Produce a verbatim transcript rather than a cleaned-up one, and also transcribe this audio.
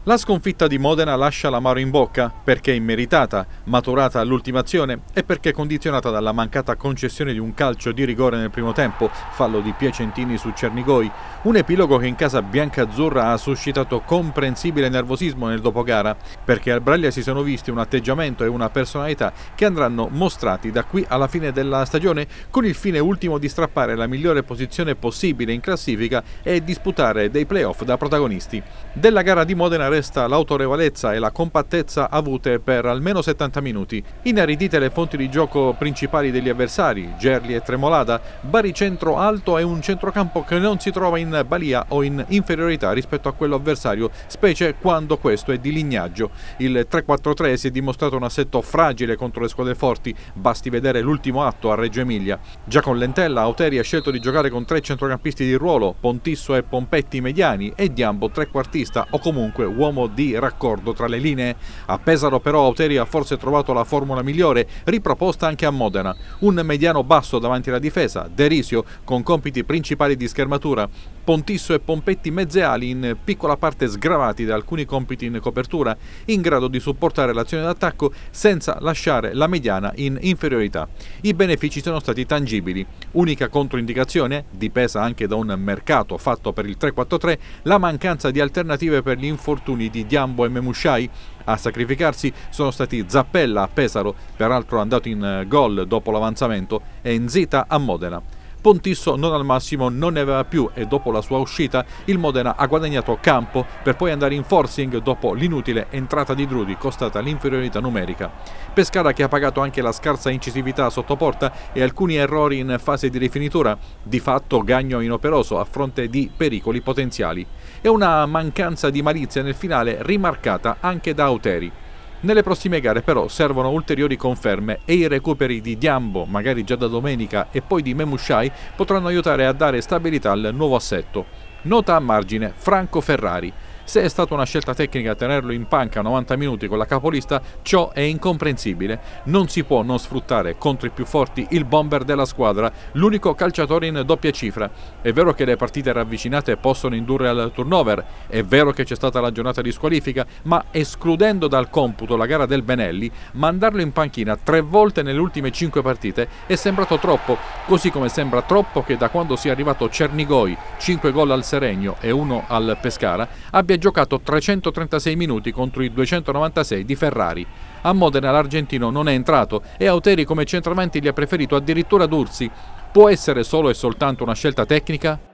La sconfitta di Modena lascia l'amaro in bocca perché immeritata, maturata all'ultima azione e perché condizionata dalla mancata concessione di un calcio di rigore nel primo tempo, fallo di Piacentini su Cernigoi, un epilogo che in casa biancazzurra ha suscitato comprensibile nervosismo nel dopogara, perché al Braglia si sono visti un atteggiamento e una personalità che andranno mostrati da qui alla fine della stagione con il fine ultimo di strappare la migliore posizione possibile in classifica e disputare dei playoff da protagonisti. Della gara di Modena resta l'autorevolezza e la compattezza avute per almeno settanta minuti. Inaridite le fonti di gioco principali degli avversari, Gerli e Tremolada, baricentro alto e un centrocampo che non si trova in balia o in inferiorità rispetto a quello avversario, specie quando questo è di lignaggio. Il tre quattro tre si è dimostrato un assetto fragile contro le squadre forti, basti vedere l'ultimo atto a Reggio Emilia. Già con Lentella, Auteri ha scelto di giocare con tre centrocampisti di ruolo, Pontisso e Pompetti mediani e Diambo trequartista o comunque uomo di raccordo tra le linee. A Pesaro però Auteri ha forse trovato la formula migliore, riproposta anche a Modena. Un mediano basso davanti alla difesa, Derisio con compiti principali di schermatura, Pontisso e Pompetti mezzeali in piccola parte sgravati da alcuni compiti in copertura, in grado di supportare l'azione d'attacco senza lasciare la mediana in inferiorità. I benefici sono stati tangibili. Unica controindicazione, dipesa anche da un mercato fatto per il tre quattro tre, la mancanza di alternative per gli infortuni di Diambo e Memusciai. A sacrificarsi sono stati Zappella a Pesaro, peraltro andato in gol dopo l'avanzamento, e Nzita a Modena. Pontisso non al massimo non ne aveva più e dopo la sua uscita il Modena ha guadagnato campo per poi andare in forcing dopo l'inutile entrata di Drudi costata l'inferiorità numerica. Pescara che ha pagato anche la scarsa incisività sotto porta e alcuni errori in fase di rifinitura, di fatto gagno inoperoso a fronte di pericoli potenziali, e una mancanza di malizia nel finale rimarcata anche da Auteri. Nelle prossime gare però servono ulteriori conferme e i recuperi di Diambo, magari già da domenica, e poi di Memusciai potranno aiutare a dare stabilità al nuovo assetto. Nota a margine: Franco Ferrari. Se è stata una scelta tecnica tenerlo in panca novanta minuti con la capolista, ciò è incomprensibile. Non si può non sfruttare contro i più forti il bomber della squadra, l'unico calciatore in doppia cifra. È vero che le partite ravvicinate possono indurre al turnover, è vero che c'è stata la giornata di squalifica, ma escludendo dal computo la gara del Benelli, mandarlo in panchina tre volte nelle ultime cinque partite è sembrato troppo, così come sembra troppo che da quando sia arrivato Cernigoi, cinque gol al Seregno e uno al Pescara, abbia giocato trecentotrentasei minuti contro i duecentonovantasei di Ferrari. A Modena l'argentino non è entrato e Auteri come centravanti gli ha preferito addirittura D'Ursi. Può essere solo e soltanto una scelta tecnica?